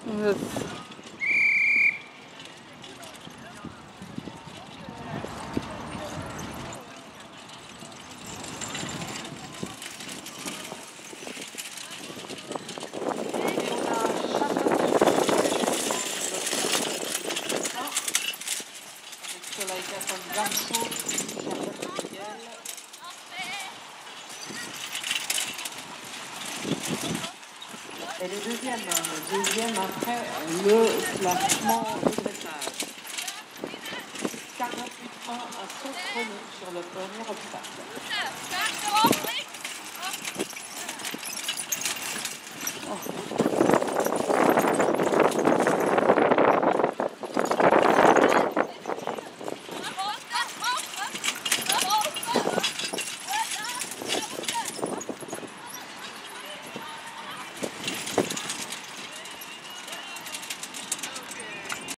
Euh, Et le deuxième après le classement de dressage. 48 points à son chrono sur le premier obstacle.